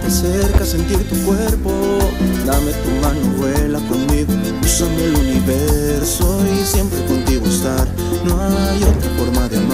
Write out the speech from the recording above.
tenerte cerca, sentir tu cuerpo. Dame tu mano, vuela conmigo, cruzando el universo y siempre contigo estar. No hay otra forma de amar.